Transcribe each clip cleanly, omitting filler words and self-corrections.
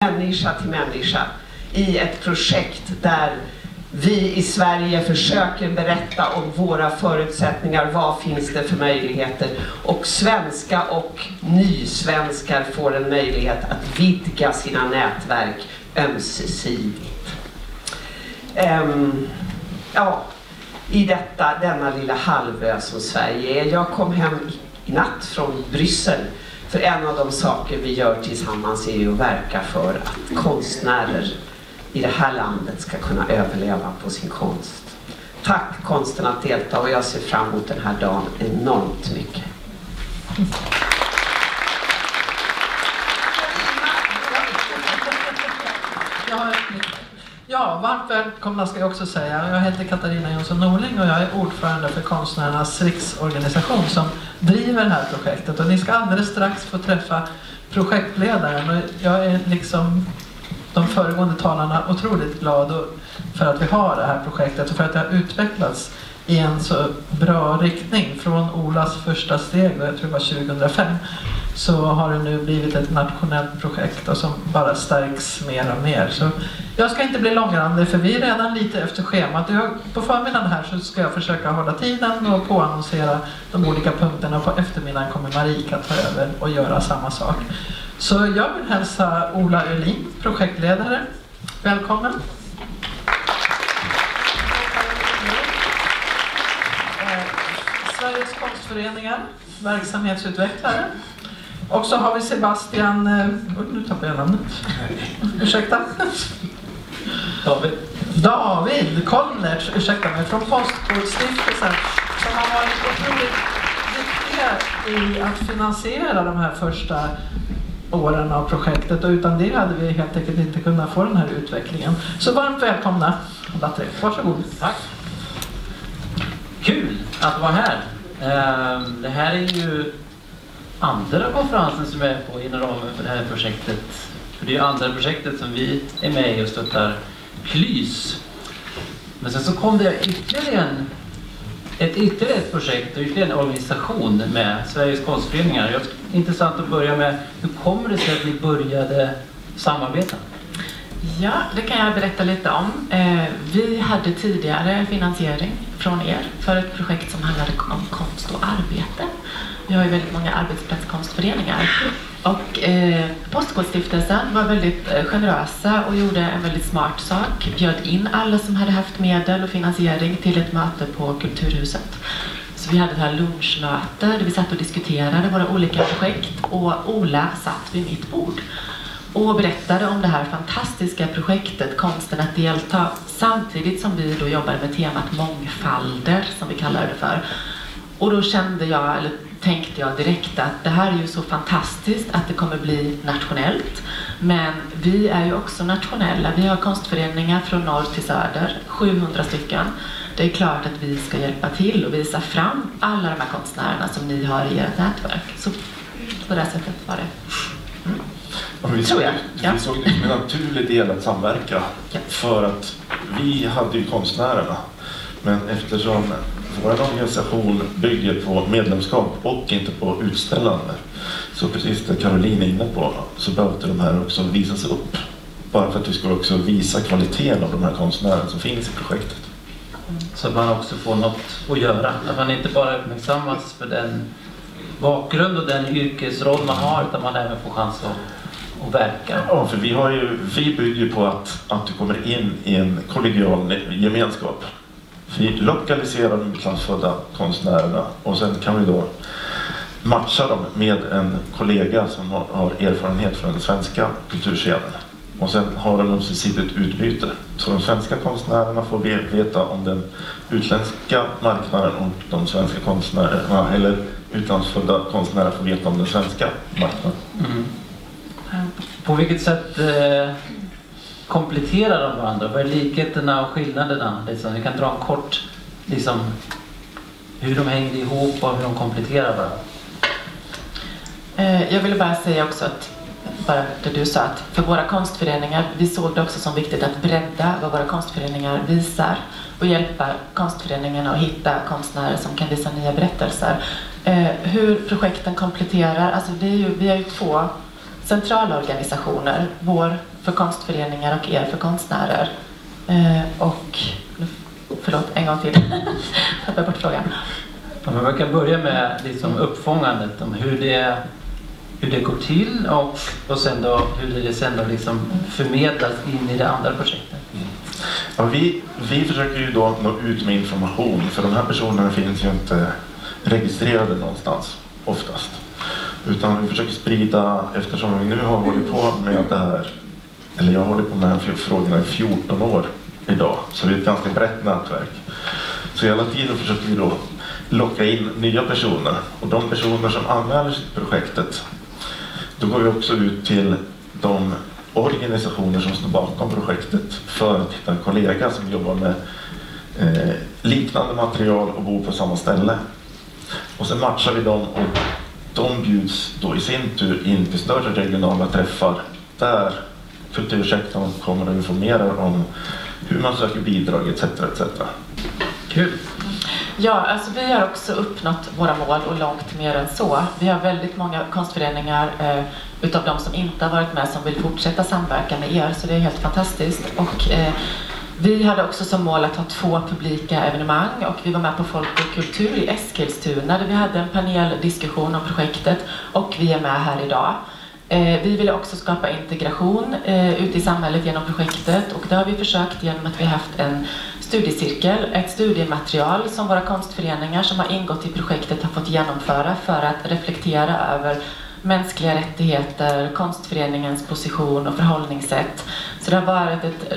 människa till människa i ett projekt där vi i Sverige försöker berätta om våra förutsättningar, vad finns det för möjligheter, och svenska och nysvenskar får en möjlighet att vidga sina nätverk ömsesidigt. I denna lilla halvö som Sverige är. Jag kom hem i natt från Bryssel, för en av de saker vi gör tillsammans är ju att verka för att konstnärer i det här landet ska kunna överleva på sin konst. Tack konsten att delta, och jag ser fram emot den här dagen enormt mycket. Ja, varmt välkomna ska jag också säga. Jag heter Katarina Jonsson Norling och jag är ordförande för Konstnärernas riksorganisation som driver det här projektet. Och ni ska alldeles strax få träffa projektledaren. Och jag är liksom de föregående talarna otroligt glad för att vi har det här projektet och för att det har utvecklats i en så bra riktning. Från Olas första steg, och jag tror det var 2005, så har det nu blivit ett nationellt projekt och som bara stärks mer och mer. Så jag ska inte bli långrandig, för vi är redan lite efter schemat. På förmiddagen här så ska jag försöka hålla tiden och påannonsera de olika punkterna. På eftermiddagen kommer Marika ta över och göra samma sak. Så jag vill hälsa Ola Öhlin, projektledare. Välkommen. Sveriges konstföreningar, verksamhetsutvecklare. Och så har vi Sebastian, nu tappar jag namnet. Ursäkta. David Kollnertz, ursäkta mig, från Postkodstiftelsen, som har varit otroligt viktiga i att finansiera de här första åren av projektet, och utan det hade vi helt enkelt inte kunnat få den här utvecklingen. Så varmt välkomna alla tre. Varsågod. Tack. Kul att vara här. Det här är ju andra konferensen som jag är på inom ramen för det här projektet. För det är ju andra projektet som vi är med i och stöttar, KLYS. Men sen så kom det ytterligare ett projekt och ytterligare en organisation med Sveriges konstföreningar. Det är intressant att börja med, hur kommer det sig att ni började samarbeta? Ja, det kan jag berätta lite om. Vi hade tidigare finansiering från er för ett projekt som handlade om konst och arbete. Vi har ju väldigt många arbetsplatskonstföreningar. Och Postkodstiftelsen var väldigt generösa och gjorde en väldigt smart sak. Bjöd in alla som hade haft medel och finansiering till ett möte på Kulturhuset. Så vi hade det här lunchmöte där vi satt och diskuterade våra olika projekt, och Ola satt vid mitt bord och berättade om det här fantastiska projektet Konsten att delta, samtidigt som vi då jobbade med temat mångfalder, som vi kallar det för. Och då tänkte jag direkt att det här är ju så fantastiskt att det kommer bli nationellt. Men vi är ju också nationella. Vi har konstföreningar från norr till söder, 700 stycken. Det är klart att vi ska hjälpa till och visa fram alla de här konstnärerna som ni har i ert nätverk. Så på det här sättet var det. Vi såg det som en naturlig del att samverka, för att vi hade ju konstnärerna, men eftersom vår organisation bygger på medlemskap och inte på utställande, så precis det Caroline är inne på, så behövde de här också visas upp, bara för att vi ska också visa kvaliteten av de här konstnärerna som finns i projektet. Så att man också får något att göra, att man inte bara uppmärksammas för den bakgrund och den yrkesroll man har, utan man även får chans att verka. Ja, för vi bygger på att du kommer in i en kollegial gemenskap. Vi lokaliserar de utlandsfödda konstnärerna, och sen kan vi då matcha dem med en kollega som har erfarenhet från den svenska kulturscenen. Och sen har de ömsesidigt utbyte. Så de svenska konstnärerna får veta om den utländska marknaden, och de svenska konstnärerna, eller utlandsfödda konstnärer, får veta om den svenska marknaden. Mm. På vilket sätt kompletterar de varandra? Vad är likheterna och skillnaderna? Vi kan dra en kort, hur de hänger ihop och hur de kompletterar varandra. Jag ville bara säga också att, bara det du sa, att för våra konstföreningar, vi såg det också som viktigt att bredda vad våra konstföreningar visar och hjälpa konstföreningarna att hitta konstnärer som kan visa nya berättelser. Hur projekten kompletterar, alltså vi har ju två centralorganisationer, vår för konstföreningar och er för konstnärer. Och, förlåt, en gång till. Tappar bort frågan. Man brukar börja med liksom uppfångandet om hur det går till och sen då, hur det sen då liksom förmedlas in i det andra projektet. Ja, vi försöker ju då nå ut med information, för de här personerna finns ju inte registrerade någonstans oftast. Utan vi försöker sprida, eftersom vi nu har hållit på med det här, eller jag har hållit på med de här frågorna i 14 år idag, så det är ett ganska brett nätverk. Så hela tiden försöker vi då locka in nya personer, och de personer som anmäler sig till projektet, då går vi också ut till de organisationer som står bakom projektet för att hitta en kollega som jobbar med liknande material och bor på samma ställe. Och sen matchar vi dem, och de bjuds då i sin tur in till större regionala träffar där kultursektorn kommer att informera om hur man söker bidrag etc. etc. Kul! Ja, alltså vi har också uppnått våra mål och långt mer än så. Vi har väldigt många konstföreningar utav de som inte har varit med som vill fortsätta samverka med er, så det är helt fantastiskt. Och vi hade också som mål att ha 2 publika evenemang, och vi var med på Folk och kultur i Eskilstuna där vi hade en paneldiskussion om projektet, och vi är med här idag. Vi ville också skapa integration ute i samhället genom projektet, och det har vi försökt genom att vi har haft en studiecirkel, ett studiematerial som våra konstföreningar som har ingått i projektet har fått genomföra för att reflektera över mänskliga rättigheter, konstföreningens position och förhållningssätt. Så det har varit ett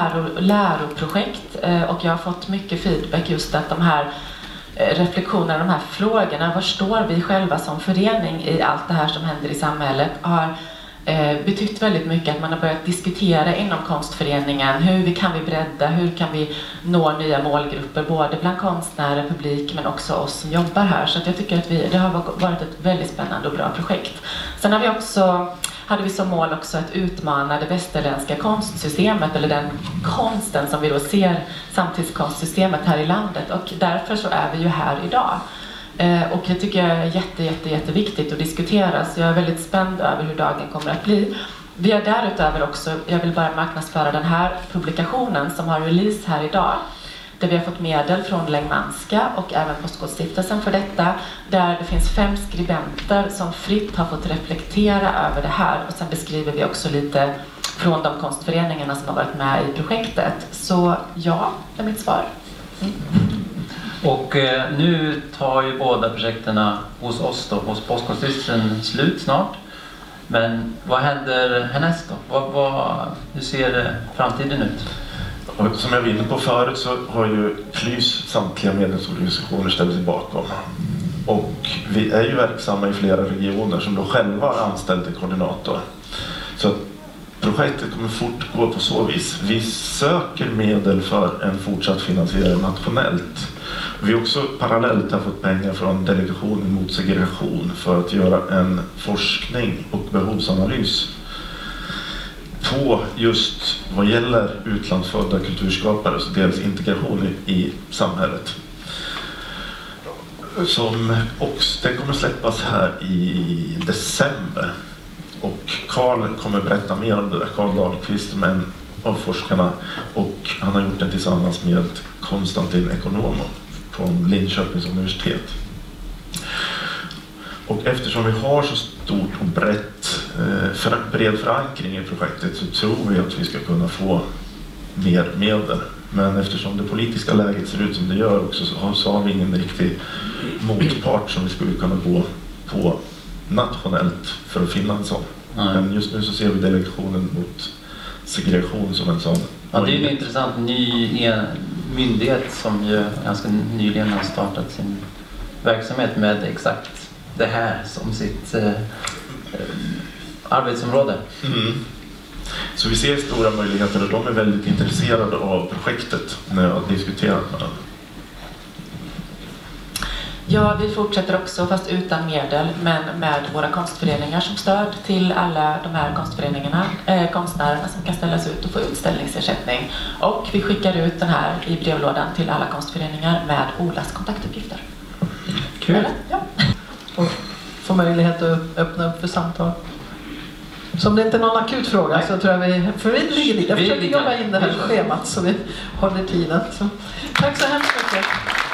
läroprojekt, och jag har fått mycket feedback just att de här reflektionerna, de här frågorna, var står vi själva som förening i allt det här som händer i samhället, har betytt väldigt mycket. Att man har börjat diskutera inom konstföreningen, hur kan vi bredda, hur kan vi nå nya målgrupper, både bland konstnärer, publik, men också oss som jobbar här. Så att jag tycker att det har varit ett väldigt spännande och bra projekt. Sen hade vi som mål också att utmana det västerländska konstsystemet, eller den konsten som vi då ser, samtidskonstsystemet här i landet, och därför så är vi ju här idag. Och det tycker jag är jätteviktigt att diskutera, så jag är väldigt spänd över hur dagen kommer att bli. Vi har därutöver också, jag vill bara marknadsföra den här publikationen som har release här idag, där vi har fått medel från Längmanska och även Postkodstiftelsen för detta, där det finns 5 skribenter som fritt har fått reflektera över det här, och sen beskriver vi också lite från de konstföreningarna som har varit med i projektet. Så ja, det är mitt svar. Och nu tar ju båda projekten hos oss då, hos Postkodstiftelsen, slut snart. Men vad händer härnäst då? Hur ser framtiden ut? Och som jag var inne på förut så har ju KLYS samtliga medlemsorganisationer ställt sig bakom. Och vi är ju verksamma i flera regioner som då själva har anställt en koordinator. Så projektet kommer fortgå på så vis. Vi söker medel för en fortsatt finansiering nationellt. Vi har också parallellt har fått pengar från Delegationen mot segregation för att göra en forskning och behovsanalys på just vad gäller utlandsfödda kulturskapare, så dels integration i samhället. Det kommer släppas här i december, och Carl kommer berätta mer om det där. Carl Dahlqvist, som är en av forskarna, och han har gjort det tillsammans med Konstantin Ekonomo från Linköpings universitet. Och eftersom vi har så stort och bred förankring i projektet, så tror vi att vi ska kunna få mer medel. Men eftersom det politiska läget ser ut som det gör också, så har vi ingen riktig motpart som vi skulle kunna gå på nationellt för att finna en sån. Men just nu så ser vi Delegationen mot segregation som en sån. Ja, det är en intressant ny myndighet som ju ganska nyligen har startat sin verksamhet med exakt det här som sitt arbetsområde. Mm. Så vi ser stora möjligheter, och de är väldigt intresserade av projektet när jag diskuterar med dem. Ja, vi fortsätter också, fast utan medel, men med våra konstföreningar som stöd till alla de här konstföreningarna, konstnärerna som kan ställas ut och få utställningsersättning. Och vi skickar ut den här i brevlådan till alla konstföreningar med Olas kontaktuppgifter. Kul! Ja. Och få möjlighet att öppna upp för samtal. Så om det inte är någon akut fråga så tror jag för vi ligger lite. Jag försöker jobba in det här schemat så vi håller tiden. Så, tack så hemskt mycket.